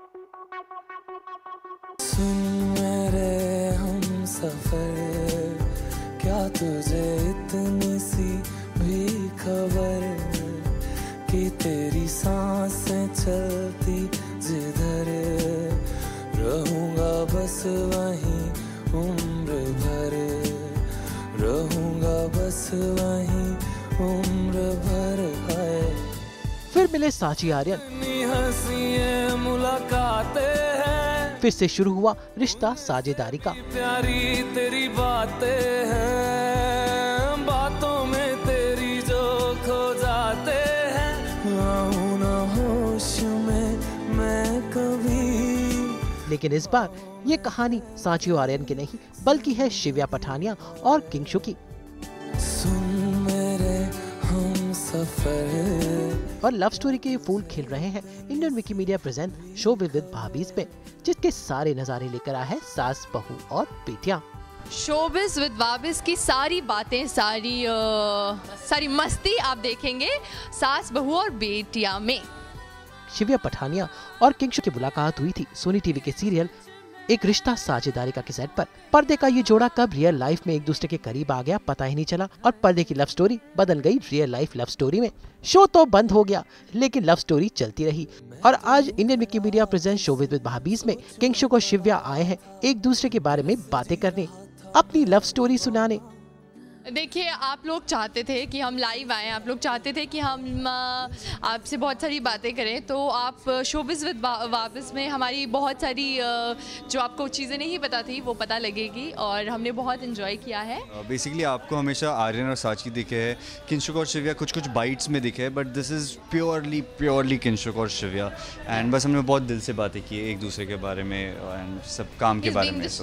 सुन मेरे हम सफर, क्या तुझे इतनी सी भी खबर कि तेरी सांसें चलती जिधर, रहूंगा बस वहीं उम्र भर, रहूंगा बस वहीं उम्र भर है। फिर मिले साची आर्यन, मुलाकातें हैं, फिर से शुरू हुआ रिश्ता साझेदारी का। प्यारी तेरी बातें हैं, बातों में तेरी जो खो जाते हैं, आऊं ना होश में मैं कभी। लेकिन इस बार ये कहानी साची आर्यन की नहीं बल्कि है शिव्या पठानिया और किंगशु की। सुन मेरे हम सफर। और लव स्टोरी के फूल खिल रहे हैं Indian Wikimedia present showbiz with Bhabhis में, जिसके सारे नजारे लेकर आया है सास, बहू और बेटियां। शोबिज विद वाहबिज की सारी बातें, सारी मस्ती आप देखेंगे सास, बहू और बेटियां में। शिव्या पठानिया और किंगशु की मुलाकात हुई थी सोनी टीवी के सीरियल एक रिश्ता साझेदारी का सेट पर। पर्दे का ये जोड़ा कब रियल लाइफ में एक दूसरे के करीब आ गया पता ही नहीं चला, और पर्दे की लव स्टोरी बदल गई रियल लाइफ लव स्टोरी में। शो तो बंद हो गया लेकिन लव स्टोरी चलती रही, और आज Indian Wikimedia present showbiz with Bhabhis में किंगशुक और शिव्या आए हैं एक दूसरे के बारे में बातें करने, अपनी लव स्टोरी सुनाने। देखिए, आप लोग चाहते थे कि हम लाइव आएँ, आप लोग चाहते थे कि हम आपसे बहुत सारी बातें करें, तो आप शोबिज विद वाहबिज में हमारी बहुत सारी जो आपको चीज़ें नहीं पता थी वो पता लगेगी, और हमने बहुत इन्जॉय किया है। बेसिकली आपको हमेशा आर्यन और साची दिखे है, किंशुक और शिव्या कुछ कुछ बाइट्स में दिखे है, but this is purely Kinshuk और शिव्या। एंड बस हमने बहुत दिल से बातें की एक दूसरे के बारे में एंड सब काम के बारे में।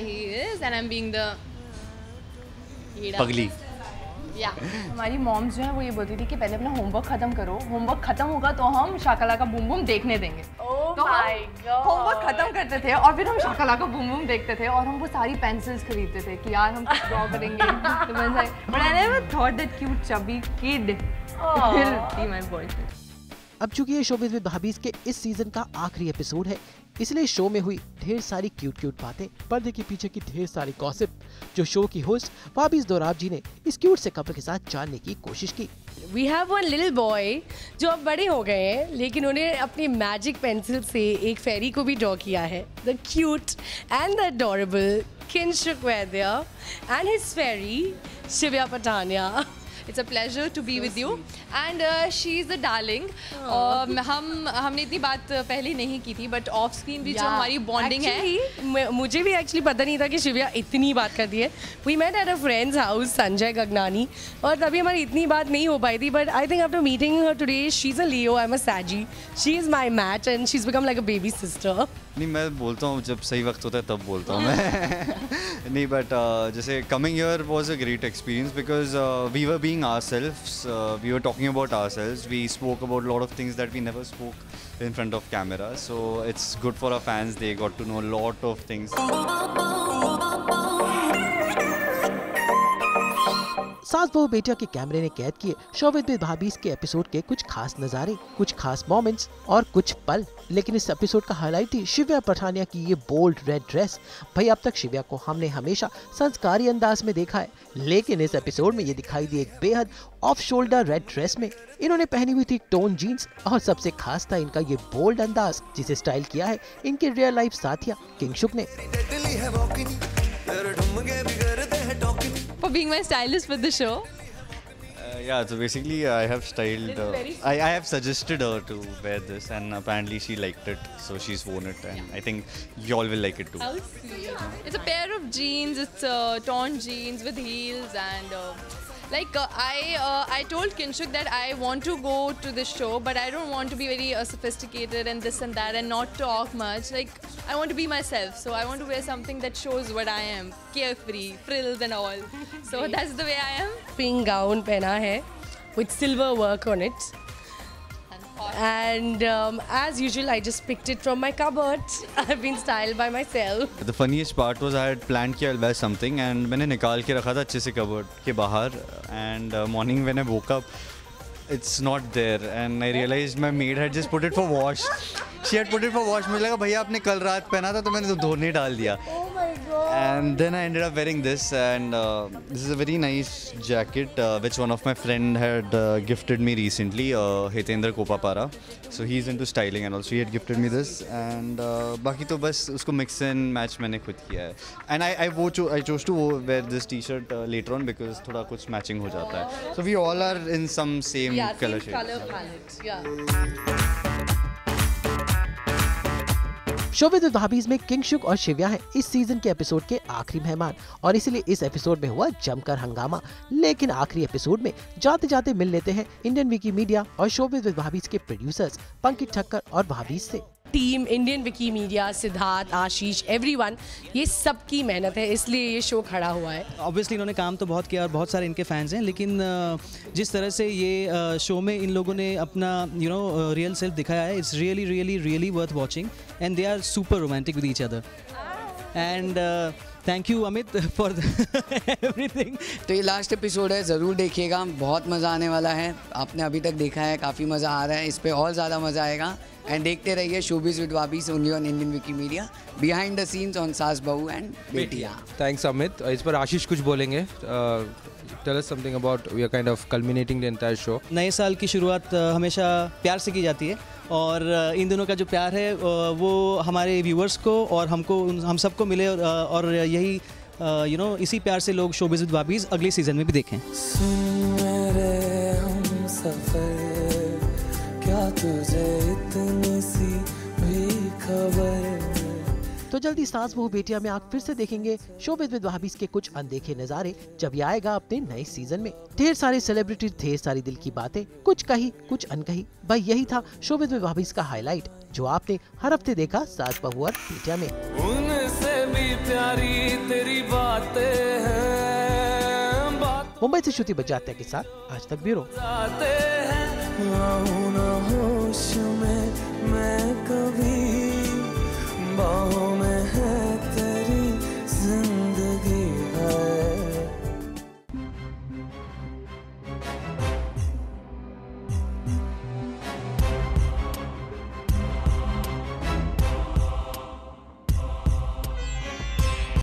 पगली। हमारी मॉम्स जो है वो ये बोलती थी कि पहले अपना होमवर्क खत्म करो, होमवर्क खत्म होगा तो हम शाकालाका बूम बूम देखने देंगे। तो होमवर्क खत्म करते थे और फिर हम शाकालाका बूम बूम देखते थे, और हम वो सारी पेंसिल्स खरीदते थे कि यार हम कुछ ड्रॉ करेंगे। तो मैंने but I never thought that cute chubby kid will be my boyfriend. अब चूंकि ये शोबिज विद भाभीज के इस सीजन का आखिरी एपिसोड है, इसलिए शो में हुई ढेर सारी क्यूट बातें, पर्दे के पीछे की ढेर सारी गॉसिप, जो शो की होस्ट वाहबिज दोराब जी ने इस क्यूट से कपल के साथ जानने की कोशिश की। We have one little boy जो अब बड़े हो गए हैं, लेकिन उन्हें अपनी मैजिक पेंसिल से एक फेरी को भी ड्रॉ किया है। The cute and the adorable Kinshuk Vaidya and his fairy Shivya Pathania. It's a pleasure to be with you and she is the darling. हमने इतनी बात पहले नहीं की थी, बट ऑफ स्क्रीन भी जो हमारी बॉन्डिंग है, मुझे भी एक्चुअली पता नहीं था कि शिव्या इतनी बात करती है। We met at a friend's house, Sanjay गगनानी, और तभी हमारी इतनी बात नहीं हो पाई थी, but I think after meeting her today, she's a Leo, I'm a Saggy. She is my match and she's become like a baby sister. नहीं, मैं बोलता हूँ जब सही वक्त होता है तब बोलता हूँ मैं। नहीं, बट जैसे coming here was a great experience because we were being ourselves, we were talking about ourselves, we spoke about a lot of things that we never spoke in front of camera, so it's good for our fans, they got to know a lot of things. सास बहू बेटिया के कैमरे ने कैद किए showbiz with Bhabhis के episode के कुछ खास नजारे, कुछ खास मोमेंट्स और कुछ पल। लेकिन इस एपिसोड का हाईलाइट थी शिव्या पठानिया की ये बोल्ड रेड ड्रेस। भाई, अब तक शिव्या को हमने हमेशा संस्कारी अंदाज में देखा है, लेकिन इस एपिसोड में ये दिखाई दी एक बेहद ऑफ शोल्डर रेड ड्रेस में। इन्होंने पहनी हुई थी टोन जीन्स, और सबसे खास था इनका ये बोल्ड अंदाज, जिसे स्टाइल किया है इनके रियल लाइफ साथिया किंगशुक ने। For being my stylist with the show. Yeah, so basically I have styled, I have suggested her to wear this and apparently she liked it, so she's worn it and I think you all will like it too. How sweet. It's a pair of jeans, it's torn jeans with heels and I told Kinshuk that I want to go to this show, but I don't want to be very sophisticated and this and that and not talk much. Like, I want to be myself, so I want to wear something that shows what I am, carefree, frills and all. So that's the way I am. Pink gown पहना है with silver work on it. And as usual, I just picked it from my cupboard. I've been styled by myself. The funniest part was I had planned कि I'll wear something and मैंने निकाल के रखा था अच्छे से cupboard के बाहर, and morning when I woke up it's not there, and I realized my maid had just put it for wash. She had put it for wash. मुझे लगा भैया आपने कल रात पहना था तो मैंने तो धोने डाल दिया. And then I ended up wearing this, and this is a very nice jacket which one of my friend had gifted me recently, Hitendra Kopapara. So he's into styling and also he had gifted me this, and बाकी तो बस उसको mix and match मैंने खुद किया है. And I chose to wear this t-shirt later on because थोड़ा कुछ matching हो जाता है. So we all are in some same color shade. Color palette, yeah. Showbiz with Bhabhis में किंगशुक और शिव्या हैं इस सीजन के एपिसोड के आखिरी मेहमान और इसीलिए इस एपिसोड में हुआ जमकर हंगामा. लेकिन आखिरी एपिसोड में जाते जाते मिल लेते हैं इंडियन विकीमीडिया और शोबिज़ विद भाभीज के प्रोड्यूसर्स पंकज ठक्कर और भाभीज से. Team Indian Wikimedia, Siddharth, Ashish, everyone, ये सबकी मेहनत है, इसलिए ये शो खड़ा हुआ है. ऑब्वियसली इन्होंने काम तो बहुत किया और बहुत सारे इनके फैंस हैं, लेकिन जिस तरह से ये शो में इन लोगों ने अपना रियल सेल्फ दिखाया है, it's really really really worth watching and they are super romantic with each other. And thank you Amit for everything. तो ये लास्ट एपिसोड है, ज़रूर देखिएगा, बहुत मज़ा आने वाला है. आपने अभी तक देखा है, काफ़ी मज़ा आ रहा है, इस पर और ज़्यादा मज़ा आएगा. एंड देखते रहिए showbiz with Bhabhis only on Indian Wikimedia, behind the scenes on Saas, Bahu and Betiya. Thanks Amit. इस पर आशीष कुछ बोलेंगे. Tell us something about we are kind of culminating the entire show. नए साल की शुरुआत हमेशा प्यार से की जाती है और इन दोनों का जो प्यार है वो हमारे व्यूअर्स को और हम सबको मिले और यही इसी प्यार से लोग शोबिज़ विद वाबीज़ अगले सीजन में भी देखें. क्या तुझे इतनी सी भी खबर. तो जल्दी सास बहू बेटिया में आप फिर से देखेंगे शोबिज़ विद भाभीज के कुछ अनदेखे नजारे जब ये आएगा अपने नए सीजन में. ढेर सारे सेलिब्रिटी, ढेर सारी दिल की बातें, कुछ कही कुछ अनकही. भाई यही था शोबिज़ विद भाभीज का हाईलाइट जो आपने हर हफ्ते देखा सास बहू और बेटिया में. उनसे भी प्यारी तेरी बातें हैं. मुंबई से श्रुति बजात्या के साथ आज तक ब्यूरो. होश में मैं कभी बाहों